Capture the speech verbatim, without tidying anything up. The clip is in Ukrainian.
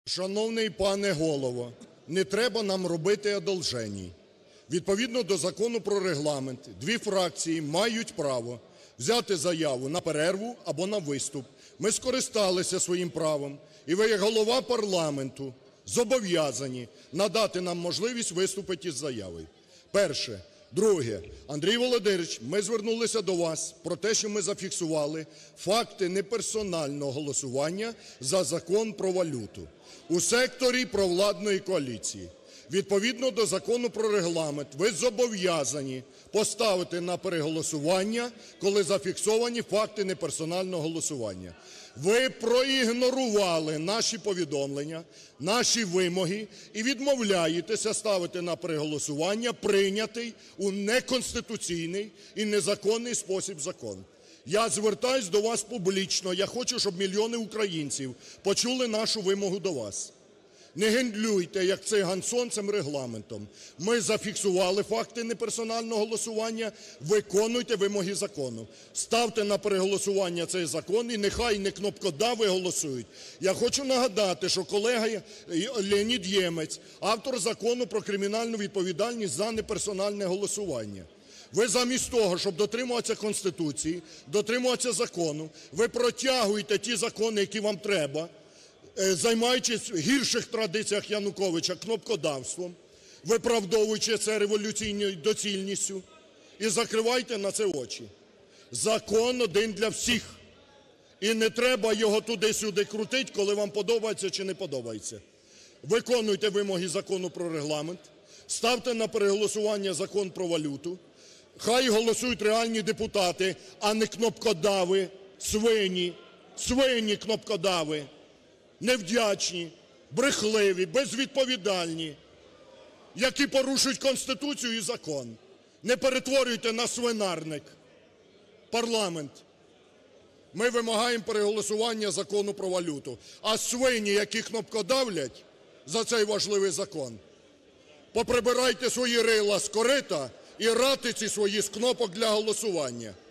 Шановний пане Голово, не треба нам робити одолженій. Відповідно до Закону про Регламент дві фракції мають право взяти заяву на перерву або на виступ. Ми скористалися своїм правом, і ви, як голова парламенту, зобов'язані надати нам можливість виступити із заявою. Перше. Друге. Андрій Володимирович, ми звернулися до вас про те, що ми зафіксували факти неперсонального голосування за Закон про валюту у секторі провладної коаліції. Відповідно до Закону про Регламент ви зобов'язані поставити на переголосування, коли зафіксовані факти неперсонального голосування. Ви проігнорували наші повідомлення, наші вимоги і відмовляєтеся ставити на переголосування прийнятий у неконституційний і незаконний спосіб закон. Я звертаюсь до вас публічно, я хочу, щоб мільйони українців почули нашу вимогу до вас. Не гендлюйте, як циган сонцем, регламентом. Ми зафіксували факти неперсонального голосування, виконуйте вимоги закону. Ставте на переголосування цей закон і нехай не кнопкодави голосують. Я хочу нагадати, що колега Леонід Ємець, автор Закону про кримінальну відповідальність за неперсональне голосування. Ви замість того, щоб дотримуватися Конституції, дотримуватися закону, ви протягуєте ті закони, які вам треба, займаючись в гірших традиціях Януковича кнопкодавством, виправдовуючи це революційною доцільністю, і закривайте на це очі. Закон один для всіх. І не треба його туди-сюди крутити, коли вам подобається чи не подобається. Виконуйте вимоги Закону про Регламент, ставте на переголосування Закон про валюту, хай голосують реальні депутати, а не кнопкодави, свині, свині кнопкодави. Невдячні, брехливі, безвідповідальні, які порушують Конституцію і закон. Не перетворюйте на свинарник парламент. Ми вимагаємо переголосування Закону про валюту. А свині, які кнопкодавлять за цей важливий закон, поприбирайте свої рила з корита і ратиці свої з кнопок для голосування.